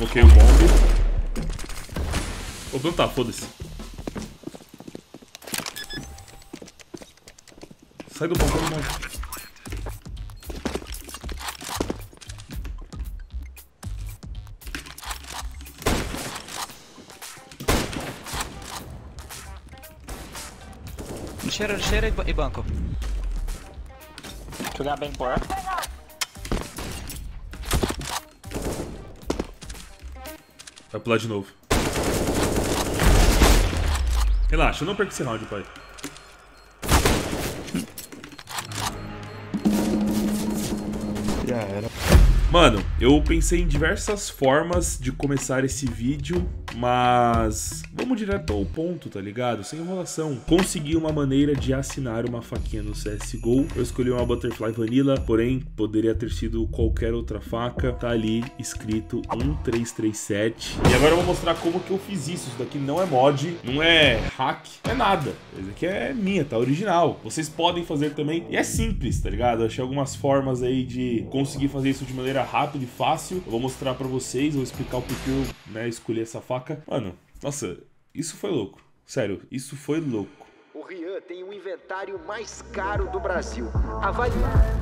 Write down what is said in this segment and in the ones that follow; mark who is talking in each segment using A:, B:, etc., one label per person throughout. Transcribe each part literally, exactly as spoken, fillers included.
A: Bloqueei o bombe. Vou plantar, foda-se. Sai do bombe, sai do bombe.
B: Lixeira, lixeira e, e banco.
C: Jogar bem por.
A: Vai pular de novo. Relaxa, eu não perco esse round, pai.
D: Já era.
A: Mano, eu pensei em diversas formas de começar esse vídeo, mas vamos direto ao ponto, tá ligado? Sem enrolação. Consegui uma maneira de assinar uma faquinha no C S G O. Eu escolhi uma Butterfly Vanilla, porém poderia ter sido qualquer outra faca. Tá ali escrito um três três sete. E agora eu vou mostrar como que eu fiz isso. Isso daqui não é mod, não é hack, não é nada. Isso aqui é minha, tá original. Vocês podem fazer também e é simples, tá ligado? Eu achei algumas formas aí de conseguir fazer isso de maneira rápida e fácil. Eu vou mostrar pra vocês, vou explicar o porquê eu, né, escolhi essa faca. Mano, nossa, isso foi louco. Sério, isso foi louco.
E: O Rian tem o inventário mais caro do Brasil. Avalie.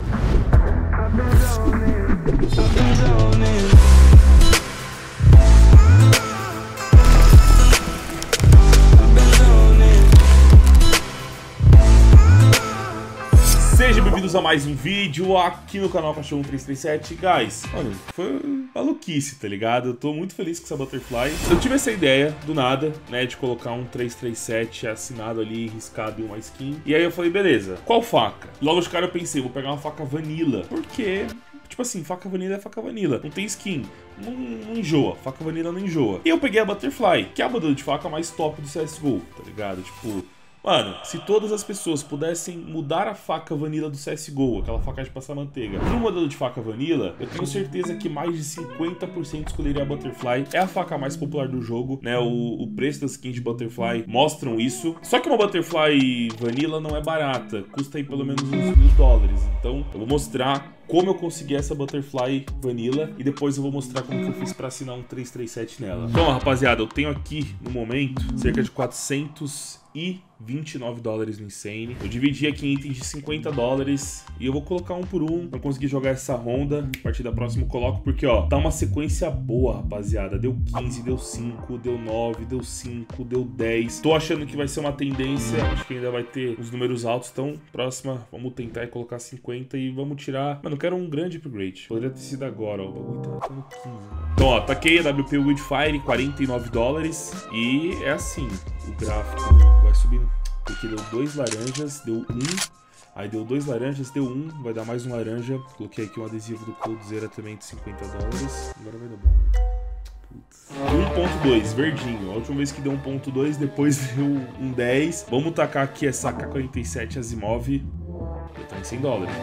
A: Sejam bem-vindos a mais um vídeo aqui no canal Cachorro um três três sete. Guys, mano, foi maluquice, tá ligado? Eu tô muito feliz com essa Butterfly. Eu tive essa ideia, do nada, né, de colocar um três três sete assinado ali, riscado em uma skin. E aí eu falei, beleza, qual faca? Logo de cara eu pensei, vou pegar uma faca Vanilla, porque... Tipo assim, faca vanilla é faca vanilla, não tem skin, não, não enjoa, faca vanilla não enjoa. E eu peguei a Butterfly, que é a modelo de faca mais top do C S G O, tá ligado? Tipo, mano, se todas as pessoas pudessem mudar a faca vanilla do C S G O, aquela faca de passar manteiga, para um modelo de faca vanilla, eu tenho certeza que mais de cinquenta por cento escolheria a Butterfly. É a faca mais popular do jogo, né? O, o preço das skins de Butterfly mostram isso. Só que uma Butterfly vanilla não é barata, custa aí pelo menos uns mil dólares. Então, eu vou mostrar como eu consegui essa Butterfly Vanilla e depois eu vou mostrar como que eu fiz pra assinar um três três sete nela. Então, rapaziada, eu tenho aqui, no momento, cerca de quatrocentos e vinte e nove dólares no Insane. Eu dividi aqui em itens de cinquenta dólares e eu vou colocar um por um. Não consegui jogar essa ronda. A partir da próxima eu coloco porque, ó, tá uma sequência boa, rapaziada. Deu quinze, deu cinco, deu nove, deu cinco, deu dez. Tô achando que vai ser uma tendência. Acho que ainda vai ter os números altos. Então, próxima, vamos tentar colocar cinquenta e vamos tirar... Mano, eu quero um grande upgrade. Poderia ter sido agora, ó. O bagulho tá, tá no quinze, mano. Então, ó, taquei a W P Wildfire, quarenta e nove dólares. E é assim, o gráfico vai subindo. Porque deu dois laranjas, deu um. Aí deu dois laranjas, deu um. Vai dar mais um laranja. Coloquei aqui um adesivo do Coldzera também de cinquenta dólares. Agora vai dar bom. um ponto dois, verdinho. A última vez que deu um ponto dois, depois deu um dez. Vamos tacar aqui essa K quarenta e sete Asimov. Já tá em cem dólares.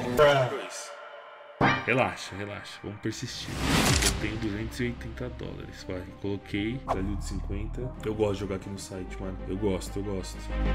A: Relaxa, relaxa. Vamos persistir. Eu tenho duzentos e oitenta dólares. Vai, coloquei. Valeu de cinquenta. Eu gosto de jogar aqui no site, mano. Eu gosto, eu gosto.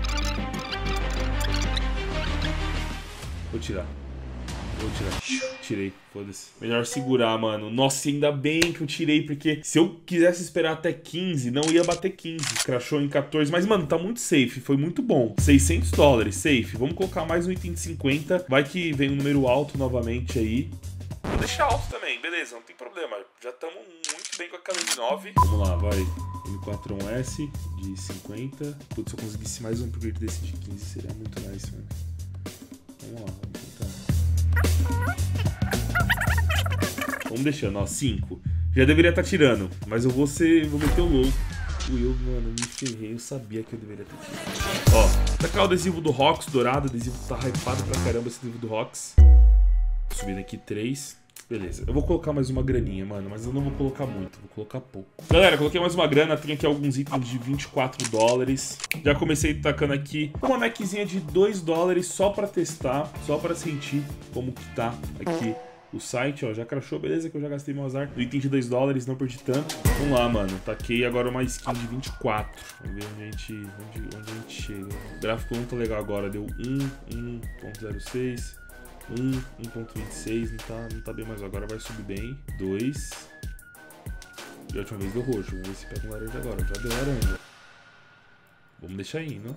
A: Vou tirar. Vou tirar. Tirei, foda-se. Melhor segurar, mano. Nossa, ainda bem que eu tirei, porque se eu quisesse esperar até quinze, não ia bater quinze. Crashou em quatorze, mas, mano, tá muito safe. Foi muito bom. seiscentos dólares, safe. Vamos colocar mais um item de cinquenta. Vai que vem um número alto novamente aí. Vou deixar alto também, beleza, não tem problema. Já estamos muito bem com a K vinte e nove. Vamos lá, vai. M quatro um S de cinquenta. Putz, se eu conseguisse mais um upgrade desse de quinze, seria muito nice, mano. Vamos lá, vamos tentar. Vamos deixando, ó, cinco. Já deveria estar tirando, mas eu vou ser, vou meter o louco. O eu, mano, me ferrei, eu sabia que eu deveria ter tirado. Ó, tacar o adesivo do Rox dourado, o adesivo tá hypado pra caramba, esse adesivo do Rox. Subindo aqui três. Beleza, eu vou colocar mais uma graninha, mano, mas eu não vou colocar muito, vou colocar pouco. Galera, coloquei mais uma grana, tem aqui alguns itens de vinte e quatro dólares. Já comecei tacando aqui uma maczinha de dois dólares só pra testar, só pra sentir como que tá aqui o site, ó. Já crashou, beleza, que eu já gastei meu azar. Do item de dois dólares, não perdi tanto. Vamos lá, mano, taquei agora uma skin de vinte e quatro. Vamos ver onde a gente, onde, onde a gente chega. O gráfico não tá legal agora, deu um, um ponto zero seis. um, um ponto vinte e seis, não tá, não tá bem, mas agora vai subir bem. dois. E a última vez deu roxo. Vamos ver se pega um laranja agora. Já deu laranja. Vamos deixar indo.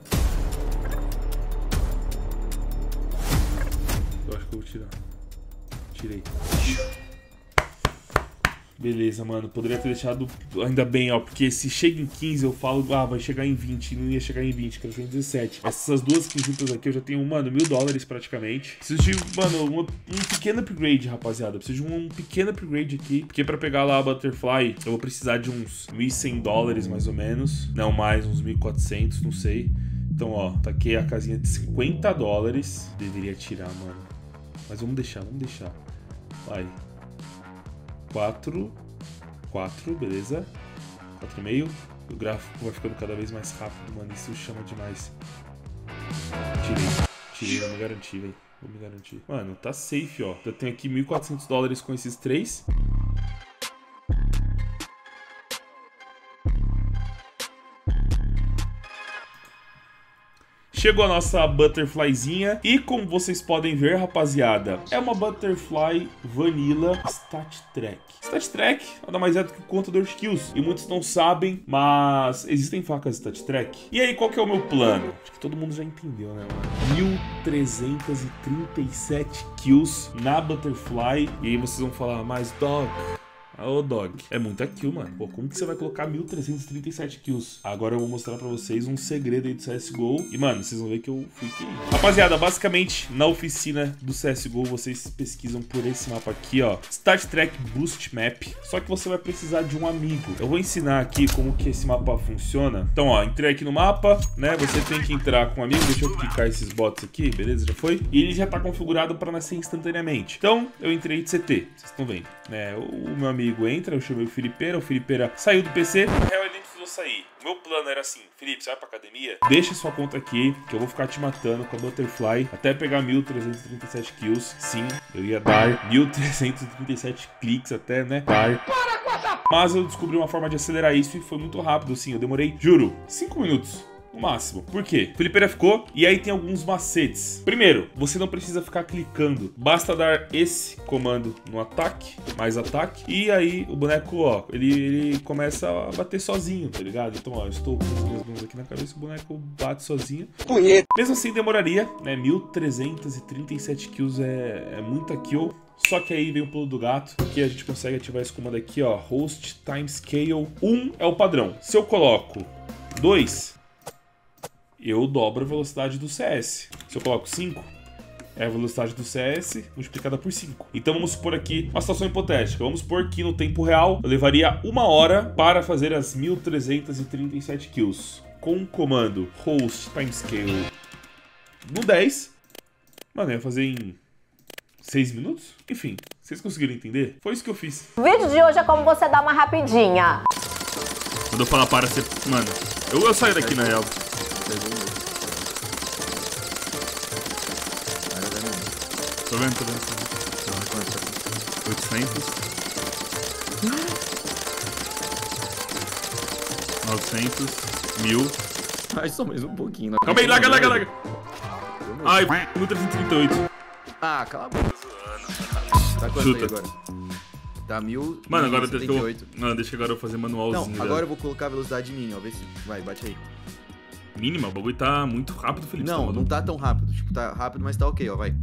A: Eu acho que eu vou tirar. Tirei. Beleza, mano. Poderia ter deixado ainda bem, ó. Porque se chega em quinze, eu falo, ah, vai chegar em vinte. E não ia chegar em vinte, que era cento e dezessete. Essas duas quinzitas aqui eu já tenho, mano, mil dólares praticamente. Preciso de, mano, um, um pequeno upgrade, rapaziada. Preciso de um, um pequeno upgrade aqui. Porque pra pegar lá a Butterfly, eu vou precisar de uns mil e cem dólares, mais ou menos. Não, mais, uns mil e quatrocentos, não sei. Então, ó, taquei a casinha de cinquenta dólares. Deveria tirar, mano. Mas vamos deixar, vamos deixar. Vai. quatro, quatro, beleza. quatro e meio. O gráfico vai ficando cada vez mais rápido, mano. Isso chama demais. Tirei. Tirei, vou me garantir, velho. Vou me garantir. Mano, tá safe, ó. Eu tenho aqui mil e quatrocentos dólares com esses três. Chegou a nossa Butterflyzinha e como vocês podem ver, rapaziada, é uma Butterfly Vanilla Stat Track. Stat Track nada mais é do que o contador de kills. E muitos não sabem, mas existem facas Stat Track. E aí, qual que é o meu plano? Acho que todo mundo já entendeu, né, mano? mil trezentos e trinta e sete kills na Butterfly. E aí vocês vão falar, mas Dog... Ô, Dog, é muita kill, mano. Pô, como que você vai colocar mil trezentos e trinta e sete kills? Agora eu vou mostrar pra vocês um segredo aí do C S G O. E, mano, vocês vão ver que eu fui quem. Rapaziada, basicamente, na oficina do C S G O, vocês pesquisam por esse mapa aqui, ó. Start Track Boost Map. Só que você vai precisar de um amigo. Eu vou ensinar aqui como que esse mapa funciona. Então, ó, entrei aqui no mapa, né? Você tem que entrar com um amigo. Deixa eu clicar esses bots aqui, beleza? Já foi? E ele já tá configurado pra nascer instantaneamente. Então, eu entrei de C T. Vocês estão vendo, né? O meu amigo entra, eu chamei o Felipeira, o Felipeira saiu do P C, na real ele nem precisou sair. O meu plano era assim, Felipe, você vai pra academia? Deixa sua conta aqui, que eu vou ficar te matando com a Butterfly até pegar mil trezentos e trinta e sete kills. Sim, eu ia dar mil trezentos e trinta e sete cliques até, né? Dar. Mas eu descobri uma forma de acelerar isso e foi muito rápido, assim, eu demorei, juro, cinco minutos. No máximo. Por quê? O Felipeira ficou e aí tem alguns macetes. Primeiro, você não precisa ficar clicando. Basta dar esse comando no ataque, mais ataque. E aí o boneco, ó, ele, ele começa a bater sozinho, tá ligado? Então, ó, eu estou com as minhas mãos aqui na cabeça, o boneco bate sozinho. Punheta. Mesmo assim demoraria, né? mil trezentos e trinta e sete kills é, é muita kill. Só que aí vem o pulo do gato, que a gente consegue ativar esse comando aqui, ó. Host Time Scale. um é o padrão. Se eu coloco dois... eu dobro a velocidade do C S. Se eu coloco cinco, é a velocidade do C S multiplicada por cinco. Então vamos supor aqui uma situação hipotética. Vamos supor que no tempo real eu levaria uma hora para fazer as mil trezentos e trinta e sete kills. Com o comando Host Timescale no dez, mano, eu ia fazer em seis minutos? Enfim, vocês conseguiram entender? Foi isso que eu fiz.
C: O vídeo de hoje é como você dar uma rapidinha.
A: Quando eu falar para, você... Mano, eu, eu saio daqui na real. Tô vendo, tô vendo. oitocentos. novecentos. mil.
D: Ai, só mais um pouquinho. Não.
A: Calma aí, laga, laga, laga. Ai, mil trezentos e trinta e oito.
D: Ah, cala a boca. Tá quanto
A: Chuta.
D: aí agora? Tá mil.
A: Mano, agora deixa eu... Não, deixa agora eu fazer manualzinho.
D: Não, agora eu vou colocar a velocidade mínima, ó. Vê se... Vai, bate aí.
A: Mínima? O bagulho tá muito rápido, Felipe.
D: Não, não tá tão rápido. Tipo, tá rápido, mas tá ok, ó. Vai.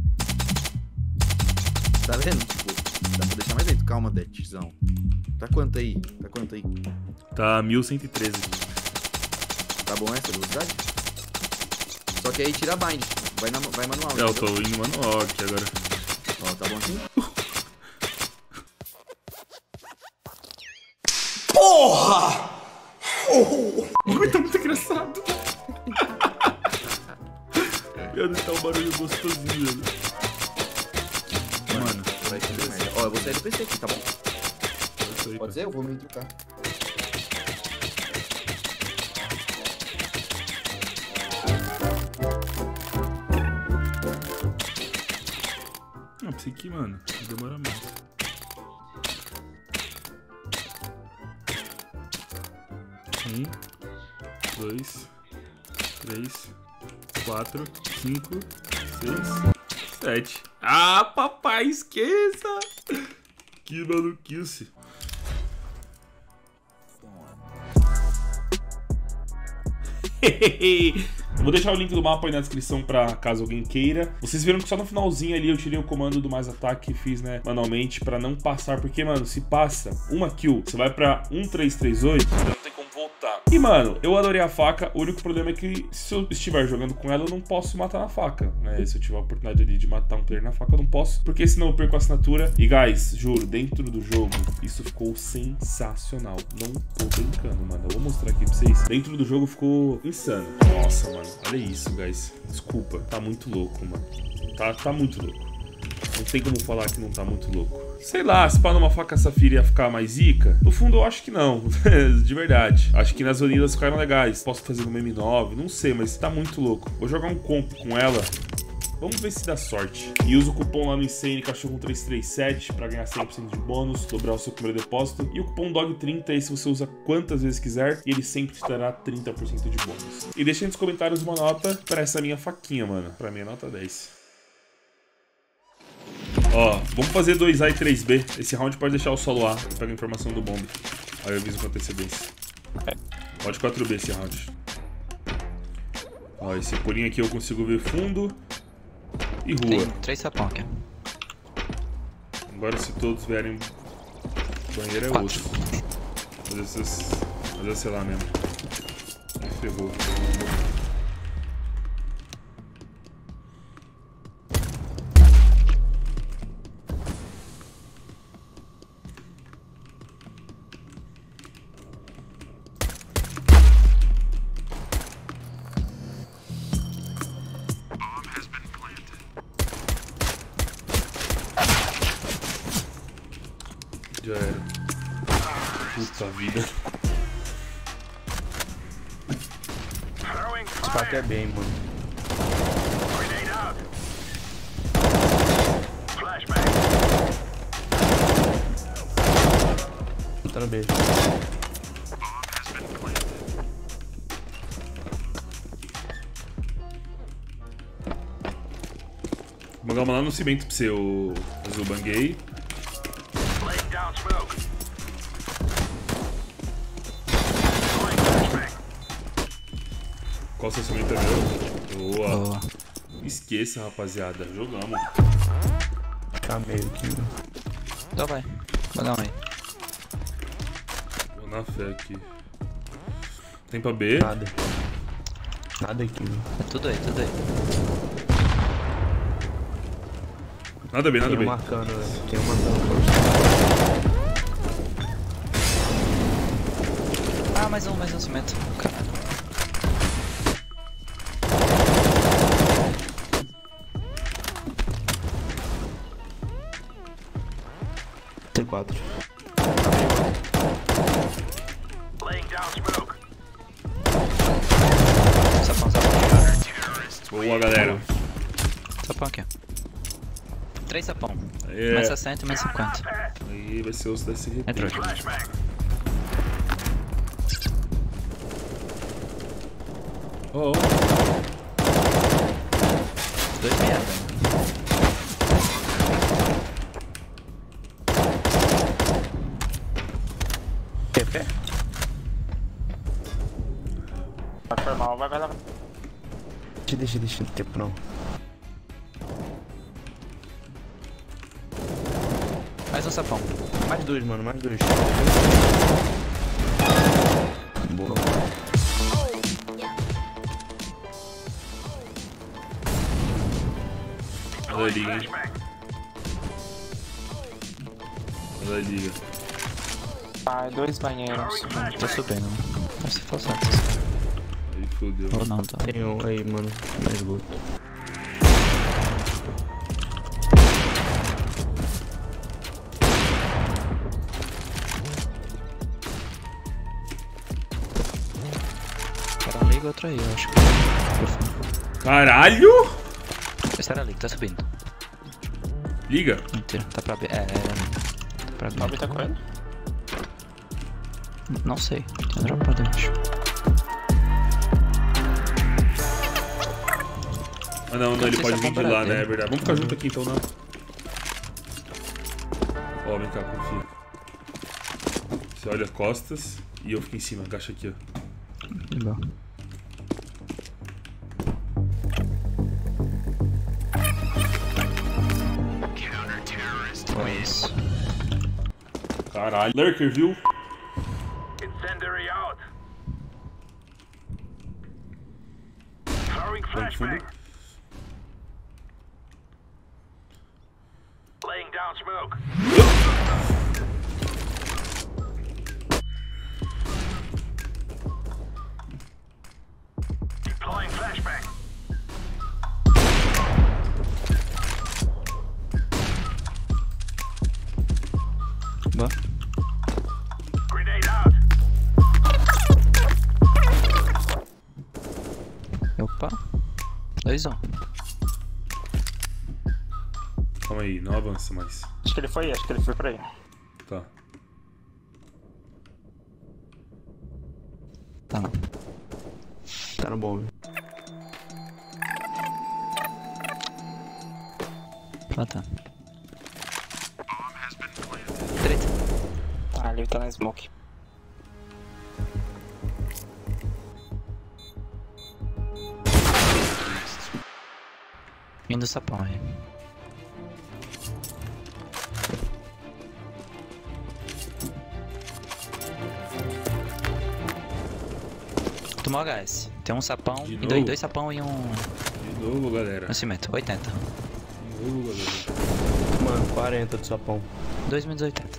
D: Tá vendo? Tipo, dá pra deixar mais lento. Calma, Detzão. Tá quanto aí? Tá quanto aí?
A: Tá mil cento e treze.
D: Tá bom essa velocidade? Só que aí tira a bind. Vai, na, vai manual.
A: É, eu tô indo manual aqui agora.
D: Ó, tá bom assim?
A: Porra! O bagulho tá muito engraçado. Meu Deus, tá um barulho gostosinho, velho.
D: Mano, vai ser mais. Ó, eu vou sair do P C aqui, tá bom?
A: Aí,
D: Pode ser? Eu vou me trocar.
A: Não, pensei que, mano, demora mais. Um, dois, três, quatro, cinco, seis, sete. Ah, papai, esqueça! Que maluquice. Vou deixar o link do mapa aí na descrição pra caso alguém queira. Vocês viram que só no finalzinho ali eu tirei o comando do mais ataque e fiz, né, manualmente pra não passar. Porque, mano, se passa uma kill, você vai pra um três três oito, você não tem como voltar. E, mano, eu adorei a faca. O único problema é que se eu estiver jogando com ela, eu não posso matar na faca, né? Se eu tiver a oportunidade ali de matar um player na faca, eu não posso, porque senão eu perco a assinatura. E, guys, juro, dentro do jogo, isso ficou sensacional. Não tô brincando, mano. Eu vou mostrar aqui pra vocês. Dentro do jogo ficou insano. Nossa, mano. Olha isso, guys. Desculpa. Tá muito louco, mano. Tá, tá muito louco. Não tem como falar que não tá muito louco. Sei lá, se pá numa faca safira ia ficar mais zica. No fundo, eu acho que não. De verdade. Acho que nas Onidas ficaram legais. Posso fazer no M nove, não sei, mas tá muito louco. Vou jogar um comp com ela. Vamos ver se dá sorte. E usa o cupom lá no Insane, cachorro três três sete, pra ganhar cem por cento de bônus, dobrar o seu primeiro depósito. E o cupom D O G trinta, aí se você usa quantas vezes quiser, e ele sempre te dará trinta por cento de bônus. E deixa aí nos comentários uma nota pra essa minha faquinha, mano. Pra mim é nota dez. Ó, vamos fazer dois A e três B. Esse round pode deixar o solo A. Eu pego a informação do bomb. Aí eu aviso com antecedência. Pode quatro B esse round. Ó, esse purinho aqui eu consigo ver fundo e rua.
B: Tem três sapão aqui.
A: Agora se todos vierem banheiro é
B: Quatro.
A: osso. Fazer essas... Fazer sei lá mesmo. Ferrou. Já era. Puta vida.
F: Esse pack é bem, mano. Tá no beijo.
A: Vou mandar lá no cimento pra você, o Zubanguei. Qual seu cimento é meu? Boa.
B: Boa.
A: Esqueça, rapaziada. Jogamos.
F: Tá meio aqui, mano.
B: Então vai. Vai dar um aí.
A: Vou na fé aqui. Tem pra B?
F: Nada. Nada aqui, mano.
B: É tudo aí, tudo aí.
A: Nada B, nada
F: Tem um
A: B.
F: marcando, velho. Tem um marcando.
B: Ah, mais um, mais um cimento. Caralho.
F: T quatro.
B: Sapão, sapão.
A: Boa, galera.
B: Sapão aqui. Três sapão.
A: É.
B: Mais sessenta e mais cinquenta.
A: Aí vai ser osso desse repente.
B: Entrou aqui.
A: Oh, oh.
B: Dois merda.
F: Quer pé?
G: Vai formar, vai, vai lá.
F: Deixa, deixa, deixa. Não tem tempo não.
B: Mais um sapão.
F: Mais dois, mano. Mais dois. Boa.
A: Olha a liga, hein? Olha a liga.
G: Vai, dois banheiros.
B: Tô subindo. Vai se for certo.
A: Aí fodeu.
B: Ou não, tá.
F: Tem um aí, mano. Mais luto.
B: Era liga, outro aí, eu acho que.
A: Caralho!
B: Esse era liga, tá subindo.
A: Liga.
B: Mentira, tá pra B. É, era liga. Tá pra B.
G: Sobe, tá correndo?
B: Não sei. Tem um drop pra dentro.
A: Ah não, não, ele
B: sei
A: pode
B: se
A: vir
B: a
A: de
B: bomba
A: lá,
B: era
A: né? É
B: dele.
A: verdade. Vamos ficar junto aqui então, não. Ó, vem cá, confia. Você olha costas e eu fico em cima, agacha aqui, ó.
B: Bom. Isso.
A: Caralho. Lurker, viu?
H: Incendiary out. Throwing
A: Lá no fundo.
H: flashbang. Laying down smoke. Deploying flashbang.
B: Boa.
H: Grenade out.
B: Opa. Dois um.
A: Calma aí, não avança mais.
G: Acho que ele foi, acho que ele foi pra aí.
A: Tá.
B: Tá não.
F: Tá no bom, viu?
B: Plantando. Treta.
G: Ah, ali tá na smoke.
B: Indo sapão aí. Tomou H S. Tem um sapão,
A: De
B: e
A: novo?
B: dois, dois sapão e um,
A: De novo, galera.
B: um cimento. oitenta.
A: De novo, galera.
F: Mano, quarenta do sapão.
B: dois menos oitenta.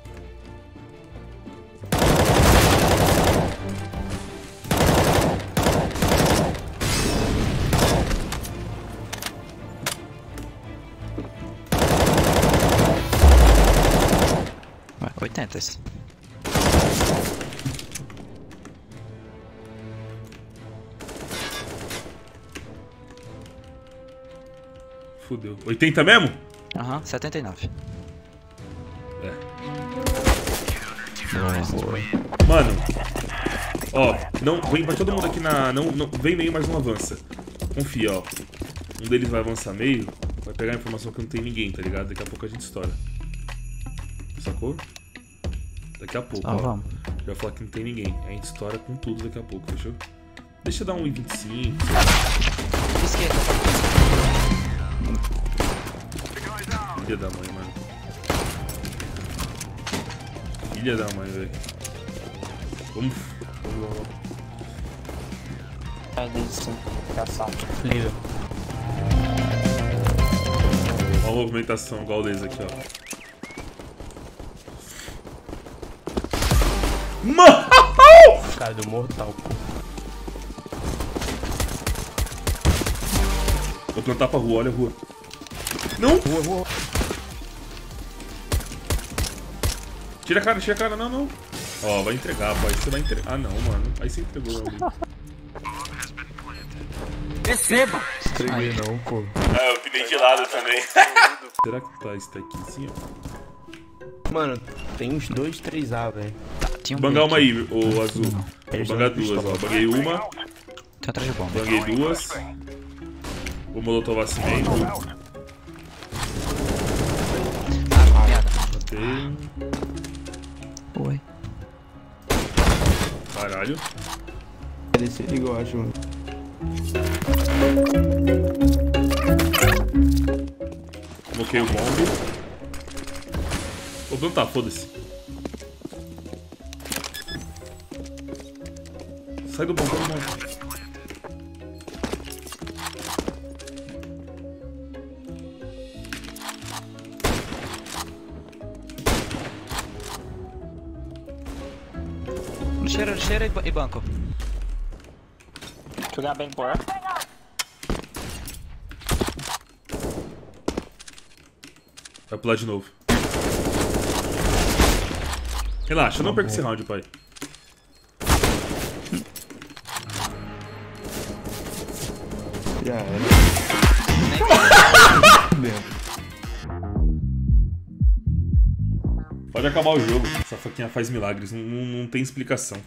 B: Ué, oitenta esse.
A: Fudeu. oitenta mesmo?
B: Aham, setenta e nove.
A: É.
B: Boa.
A: Mano. Ó, não, vem, vai todo mundo aqui na... Não, não, vem meio, mas não avança. Confia, ó. Um deles vai avançar meio, vai pegar a informação que não tem ninguém, tá ligado? Daqui a pouco a gente estoura. Sacou? Daqui a pouco,
B: Ah,
A: ó.
B: vamos.
A: Já vai falar que não tem ninguém. A gente estoura com tudo daqui a pouco, fechou? Deixa eu dar um e vinte e cinco.
B: Esquerda.
A: Filha da mãe, mano. Filha da mãe, velho. Vamos. Vamos, vamos.
G: É disso, caçar.
F: Livre.
A: Olha a movimentação igual deles aqui, ó. Mano!
F: Cara, deu mortal.
A: Vou plantar pra rua, olha a rua. Não!
F: Rua, rua.
A: Tira a cara, tira a cara, não, não. Ó, vai entregar, pai. Você vai entregar. Ah, não, mano. Aí você entregou, meu amigo.
E: Receba!
F: Entreguei não, pô.
A: Ah, eu pinei de lado também. Será que tá esse aqui assim, ó?
F: Mano, tem uns dois, três A, velho.
B: Tá, tinha um
A: Bangar uma
B: aqui.
A: aí, o azul. Vou
F: Eles
A: bangar
F: dão
A: duas, ó.
F: pistola.
A: Banguei uma,
B: Tem atrás de bomba.
A: banguei duas. Vou molotovar cimento.
B: Ah, piada.
A: Matei.
B: Oi.
A: Caralho.
F: Ele se ligou, eu acho, mano.
A: Moquei o bombe. Vou plantar, foda-se. Sai do bombe, sai do bombe.
B: Lixeira, lixeira e ba- e banco.
G: Jogar bem por.
A: Vai pular de novo. Relaxa, eu não perco esse round, pai.
F: Já era.
A: Pode acabar o jogo. Essa faquinha faz milagres, não, não, não tem explicação.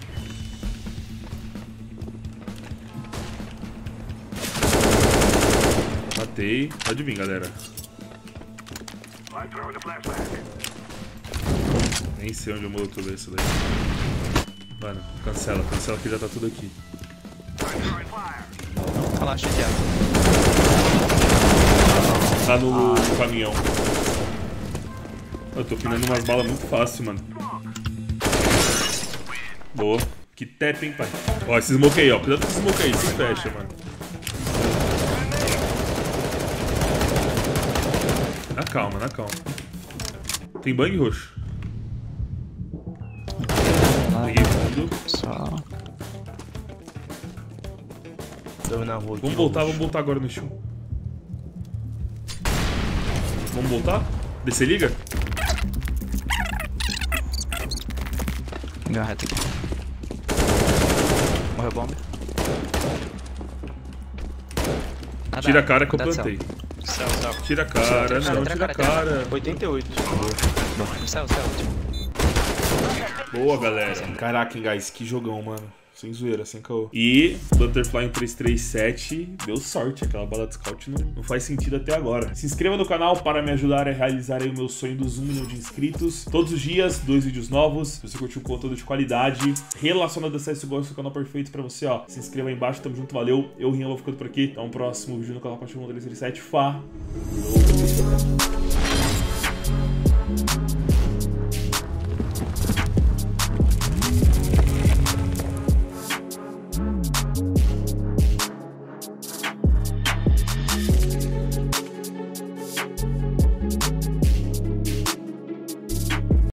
A: Matei. Pode vir, galera. Nem sei onde eu molotov esse daí. Mano, cancela, cancela que já tá tudo aqui.
B: Relaxa, Thiago.
A: Tá no, no caminhão. Eu tô pinando umas balas muito fácil, mano. Boa. Que tap, hein, pai. Ó, esse smoke aí, ó. Cuidado com esse smoke aí. Se fecha, mano. Na calma, na calma. Tem bang roxo. Peguei fundo.
B: Só.
F: Tamo na rua aqui.
A: Vamos voltar, vamos voltar agora no chão. Vamos voltar? Descer liga?
B: Deu uma reta aqui. Morreu bomba. Nada,
A: Tira a cara que eu
B: cuidado,
A: plantei.
B: Céu, céu.
A: Tira a cara, não, tira a cara.
F: oitenta e oito.
B: Céu, céu.
A: Boa, galera. Caraca, hein, guys, que jogão, mano. Sem zoeira, sem caô. E Butterfly em três três sete deu sorte. Aquela bala de scout não, não faz sentido até agora. Se inscreva no canal para me ajudar a realizar aí o meu sonho dos um milhão de inscritos. Todos os dias, dois vídeos novos. Se você curtiu conteúdo de qualidade relacionado a C S G O, esse é o canal perfeito pra você, ó. Se inscreva aí embaixo, tamo junto, valeu. Eu, Rian, vou ficando por aqui. Até um próximo vídeo no canal Cachorro três três sete. Falou!